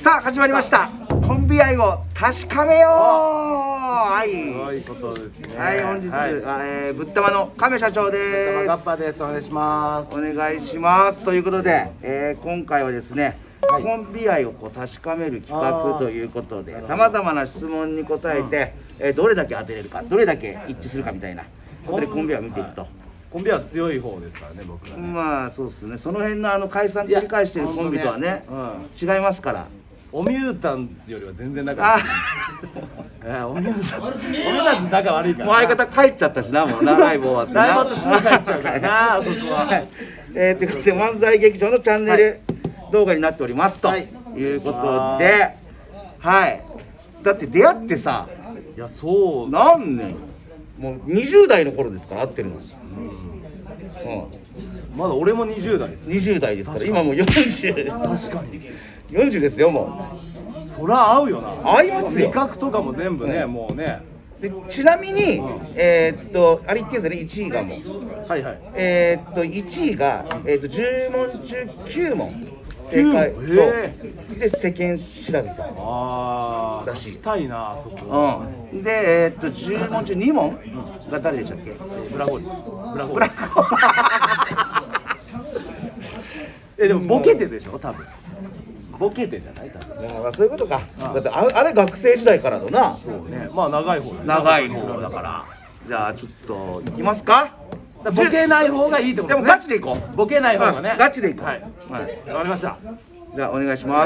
さあ始まりました。コンビ愛を確かめよう。はい。 そういうことですね。 はい、本日、ぶったまの亀社長です。 ガッパです。お願いします。 お願いします。ということで、今回はですね、コンビ愛を確かめる企画ということで、さまざまな質問に答えて、どれだけ当てれるか、どれだけ一致するかみたいなことでコンビ愛を見ていくと。 コンビは強い方ですからね、僕はね。 まあそうですね。その辺の解散繰り返してるコンビとはね、違いますから。 オミュータンツよりは全然仲悪い。オミュータンツ仲悪いから。 もう相方帰っちゃったしな、もう長い棒はってな。 長い棒ってすぐ帰っちゃうからな、あそこは。 ということで漫才劇場のチャンネル動画になっておりますということで、はい。だって出会ってさ、 いやそう何年？もう20代の頃ですから、会ってるの。 まだ俺も20代です。 20代ですから、今もう40。 確かに。 40ですよ、もう。そら合うよな。 合いますよ。 味覚とかも全部ね、もうね。 でちなみに、あれ言ってんですよね、1位がもう。 はいはい。 1位が、10問中9問正解。そうで世間知らずさん。 ああ、したいな、そこ。 で10問中2問が誰でしたっけ？ ブラゴリ。ブラゴリ。でもボケてでしょ、多分。ボケてじゃない？多分。 まあそういうことか。だってあれ学生時代からのな。 そうね。まあ長い方。 長い方だから。じゃあちょっといきますか。 ボケない方がいいってことですね。 でもガチでいこう。 ボケない方がね。 ガチでいこう。 はい。わかりました。 じゃあお願いします。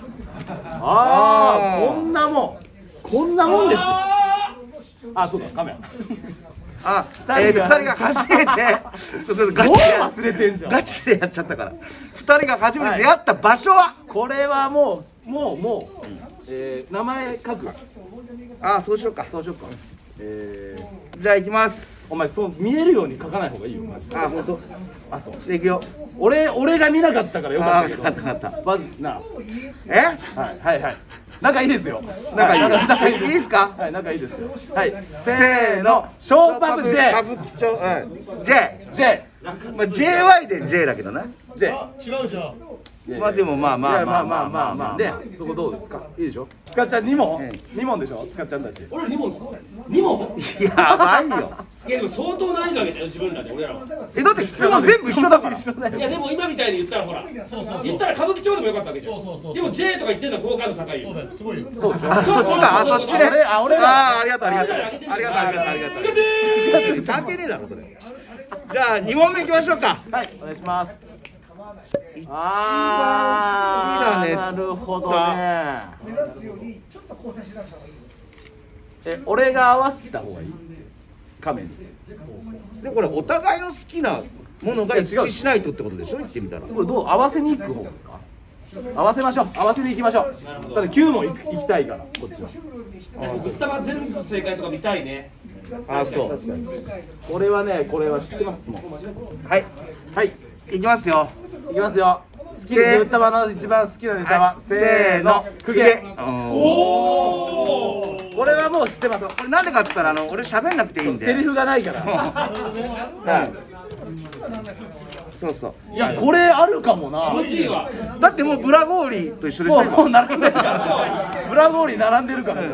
ああ、こんなもんですよ。あ、そうだ、カメラ。 2人が初めてガチで忘れてんじゃん。 ガチでやっちゃったから。2人が初めて出会った場所は、 これはもう名前書く。 そうしようか。 そうしようか。 じゃあ行きます。 お前そう見えるように書かない方がいいよ。 ほんと。あとしていくよ。 俺が見なかったからよかったけど。 分かった。 まずな。はい。仲いいですよ。 仲いいですか？ はい、仲いいですよ。はい、せーの、ショーパブ J。 歌舞伎町、J。まあ JY で J だけどな。 J。 違うじゃん。まあでもまあで、そこどうですか？いいでしょ？つかちゃん2問でしょ？つかちゃんたち。 俺2問ですか？2問？ やばいよ。 いやでも相当難易度上げたよ、自分らで俺らは。 だって質問全部一緒だから。 いやでも今みたいに言ったらほら、言ったら歌舞伎町でもよかったわけじゃん。でも J とか言ってんのは好感度高いよ。そうだよ、すごいよ。そうでしょ？そっちか、そっちね。ありがとう。関係ねえだろそれ。じゃあ2問目いきましょうか。 はい、お願いします。 一番好きだね。 なるほどね。俺が合わせた方がいい？カメに。 でこれお互いの好きなものが一致しないとってことでしょ？言ってみたら。 これどう合わせに行く方ですか？合わせましょう。合わせに行きましょう。だって9問行きたいからこっちは。 ぶったま全部正解とか見たいね。 そう。 これは知ってますもん。はい。 いきますよ。 いきますよ。好きなぶったまの一番好きなネタはせーの、公家。これはもう知ってます。 これなんでかって言ったら俺喋んなくていいんで。 セリフがないから。 そう。 いやこれあるかもな。 だってもうブラゴーリと一緒でしょ。 もう並んでるから。ブラゴーリ並んでるから。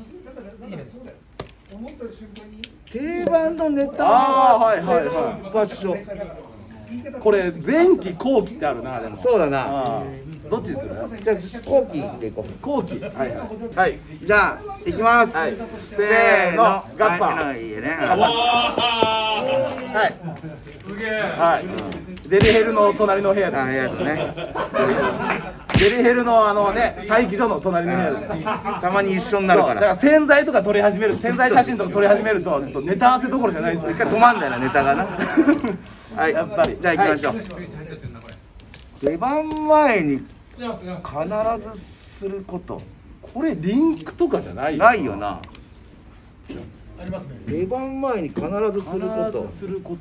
定番のネタ場所。 これ前期後期ってあるな。でもそうだな。 どっちにする？ じゃあ後期でいこう。 後期。はい。 じゃあいきます。せーの、 ガッパ。 いいね。 はい。すげえ。はい。デリヘルの隣の部屋です。デリヘルの待機所の隣の部屋です。 たまに一緒になるから。 だから洗剤とか撮り始める、洗剤写真とか撮り始めるとちょっとネタ合わせどころじゃないですよ。 一回止まんだよな、ネタがな。はい、 やっぱり。 じゃあ行きましょう。出番前に必ずすること。 これリンクとかじゃないよ。 ないよな。ありますね。出番前に必ずすること。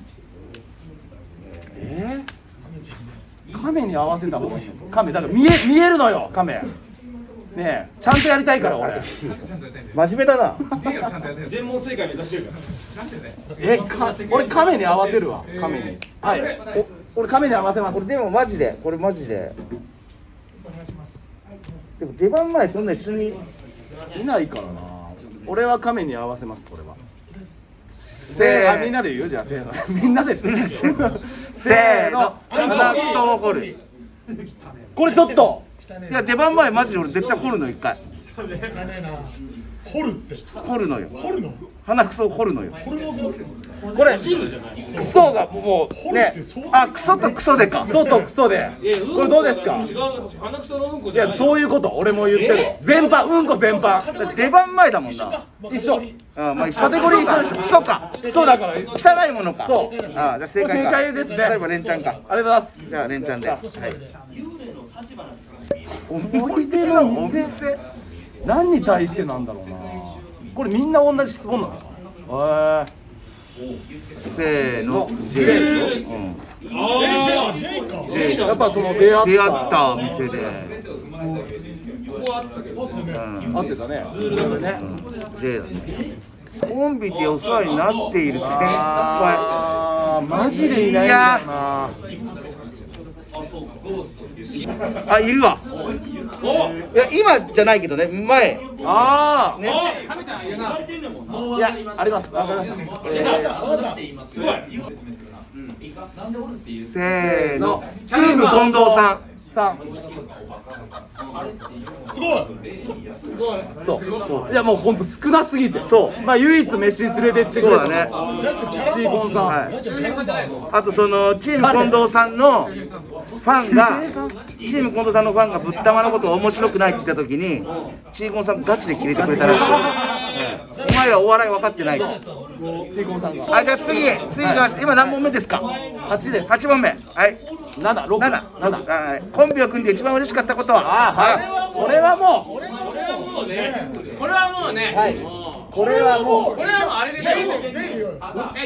カメに合わせた方がいい。カメだから見えるのよ、カメ。ねえ、ちゃんとやりたいから俺。 真面目だな。 全問正解目指してるから。俺カメに合わせるわ。カメに。はい。俺カメに合わせます。 これでもマジで。 でも出番前そんな一緒にいないからな。俺は亀に合わせます。これはみんなで言うじゃん。せーのみんなでせーの鼻くそを掘る。 これちょっといや出番前マジで俺絶対掘るの一回。 掘るって掘るのよ。 掘るの鼻くそを掘るのよ。 これクソがもうね、 あ、クソとクソでか。 クソとクソでこれどうですか。 違う、鼻くそのうんこいじゃない。 やそういうこと俺も言ってる。全般うんこ全般出番前だもんな。 一緒。 あ、まあ一緒。 カテゴリー一緒でしょ。 クソか。 クソだから汚いものか。 そう。 あ、じゃあ正解か。 正解ですね。 例えばレンちゃんか。 ありがとうございます。 じゃあレンちゃんで。はい。 思い出の店何に対してなんだろうな。これみんな同じ質問なんですか。 せーの。 J かやっぱその出会出会っった店で。 合ってたね。それでね。 J だね。コンビでお世話になっている先輩。 マジでいないんだよな。 あ、いるわ。いや今じゃないけどね、前。 ああね。 いやあります。わかりました。 すごい。 せーの。チーム近藤さん。 そういやもうほんと少なすぎて。 そうまあ唯一飯連れてってくれたそうだね。 チーコンさん。 はい。あとそのチーム近藤さんのファンがチーム近藤さんのファンがぶったまのことを面白くないって言った時にチーコンさんガチでキレてくれたらしい。お前らお笑い分かってないと。 チーコンさんが。 あ、じゃあ次行きました。今何問目ですか。 8です。 8問目。はい。 7、6、 7。はい。コンビを組んで一番嬉しかったことは。 はい。これはもう。 これはもうね。 はい。これはもう。 これはもうあれでしょ。 全員よ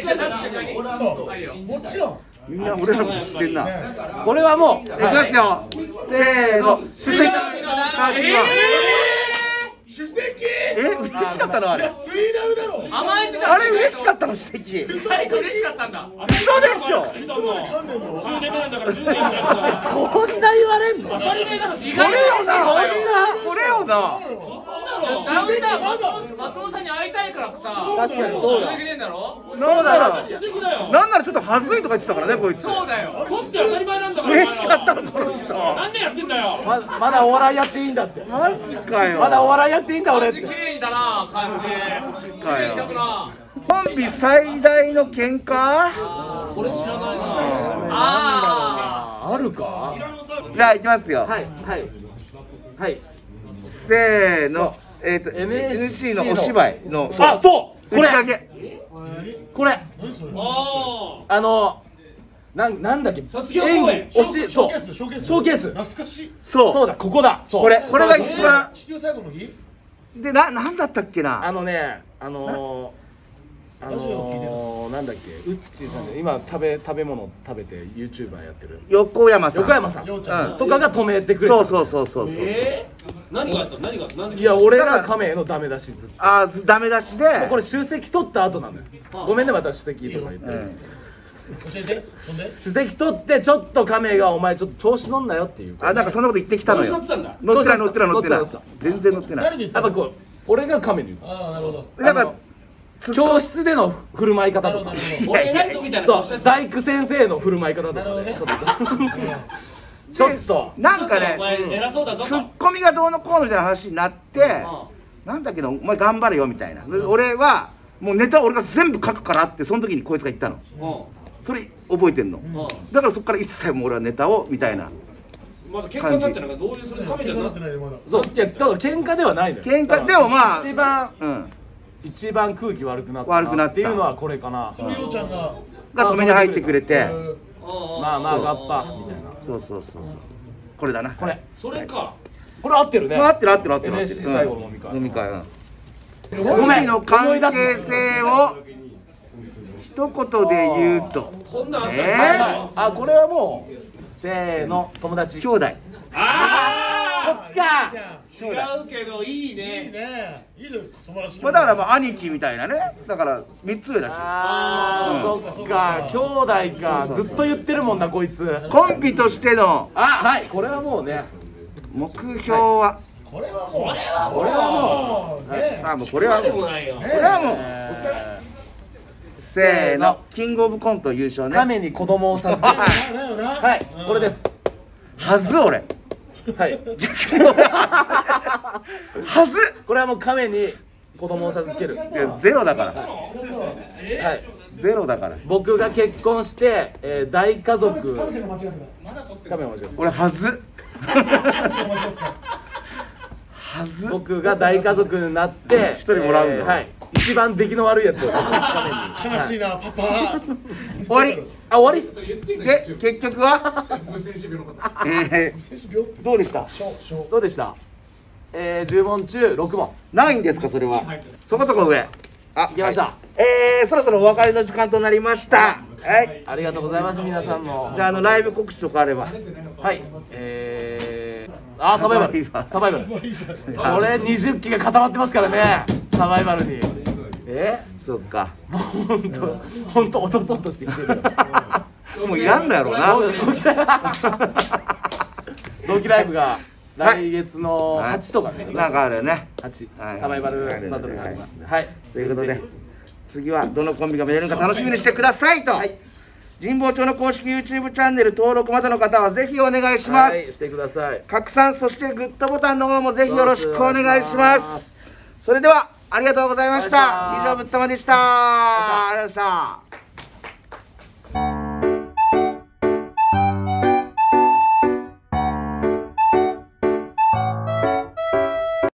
もちろんみんな俺のこと知ってんな。 これはもう。 いきますよ。せーの。主席。さあ次は。 主席嬉しかったのあれ。 スイダウだろ甘えてた。 あれ嬉しかったの主席。 最後嬉しかったんだ。 嘘でしょ。 10年目なんだから10年目なんだからこんな言われんの。 当たり前だろ。意これよな。 ここれよな。 ダウンタウン松本さんに会いたいからさ。 確かにそうだ。 続けてんだろ。 なんなら主席だよ。 なんならちょっと恥ずいとか言ってたからねこいつ。 そうだよ。取って当たり前なんだから。 嬉しかったのこの人。 なんでやってんだよ。 まだお笑いやっていいんだって。 マジかよ。 まだお笑いやっていいんだ俺って。 綺麗だな感じ。綺麗だな。 コンビ最大の喧嘩。 これ知らないな。ああるか。 じゃあ行きますよ。 はいはいはい。 せーの。NSC のお芝居の。 あ、そうこれ打ち上げ。 これあ。 なんだっけ。 卒業公演。 そうショーケース。 懐かしいそうだここだ。 これが一番。 地球最後の日でなんだったっけな。 なんだっけウッチーさんで今食べ物食べて YouTuber やってる横山さん。 横山さんとかが止めてくれた。 そう。 何があった何があった。 いや俺が亀へのダメ出しずっと。 ダメ出しで。 これ首席取った後なのよ。ごめんねまた首席とか言って。 教えてそんで首席取ってちょっと亀がお前ちょっと調子乗んなよっていう。 なんかそんなこと言ってきたのよ。 乗ってたんだ。 乗ってない。全然乗ってない。 誰に言ったのやっぱこう俺が亀に言う。 ああなるほどなんか教室での振る舞い方とか。 俺偉いぞみたいなそう顔してた。 大工先生の振る舞い方とかね。ちょっとなんかお前ね偉そうだぞ。 ツッコミがどうのこうのみたいな話になってなんだけどお前頑張れよみたいな。俺はもうネタ俺が全部書くからってその時にこいつが言ったの。それ覚えてんの。だからそっから一切もう俺はネタをみたいな。 まだ喧嘩になってなんかどういうそれカメじゃなくて。 そういやだから喧嘩ではないのよ。 喧嘩でもまあ一番空気悪くなった悪くなったっていうのはこれかな。 そのようちゃんがが止めに入ってくれて。 まあガッパみたいな。 そうこれだな。 これそれか。 これ合ってるね。 合ってる。 NSC 最後の飲み会。 飲み会。コンビの関係性を一言で言うと。 こんなんあったあこれはもうせーの友達。 兄弟。 あこっちか。 違うけどいいいいね。 ねいいね友達だからまあ兄貴みたいなね。だから3つ上だし。 そっか兄弟か。ずっと言ってるもんなこいつ。 コンビとしてのはいこれはもうね目標はこれはもうねあもうこれはでもないよ。 これはもうせーのキングオブコント優勝ね亀に子供を授ける。 だよなはい、これです。 はず俺はい。 はずこれはもう亀に子供を授ける。 いやゼロだからはい。 ゼロだから僕が結婚して、大家族。 カメちゃんが間違って亀間違えた。 俺はずたカメちゃんが間違ってたはず僕が大家族になって一人もらうんだはい。一番出来の悪いやつを亀に。 悲しいなパパ終わりあ、終わり。 で結局は選手病どうでした小どうでした？10問中6問。 ないんですかそれはそこそこ上あいきました。 はいそろそろお別れの時間となりましたはいありがとうございます、皆さんも。 じゃあライブ告知とかあればはい。サバイバル。サバイバル。これ20期が固まってますからね。サバイバルに。 そっか本当落とそうとしてきてる。 もういらんのやろうな同期ライブが来月の8とかですよね。 なんかあるよね 8 はいサバイバルバトルがありますね。はい。 ということで次はどのコンビが見れるのか楽しみにしてくださいと神保町の公式 YouTube チャンネル登録までの方はぜひお願いしまはい、しすてください。 拡散そしてグッドボタンの方もぜひよろしくお願いしますそれではありがとうございました以上ぶったまでしたありがとうございました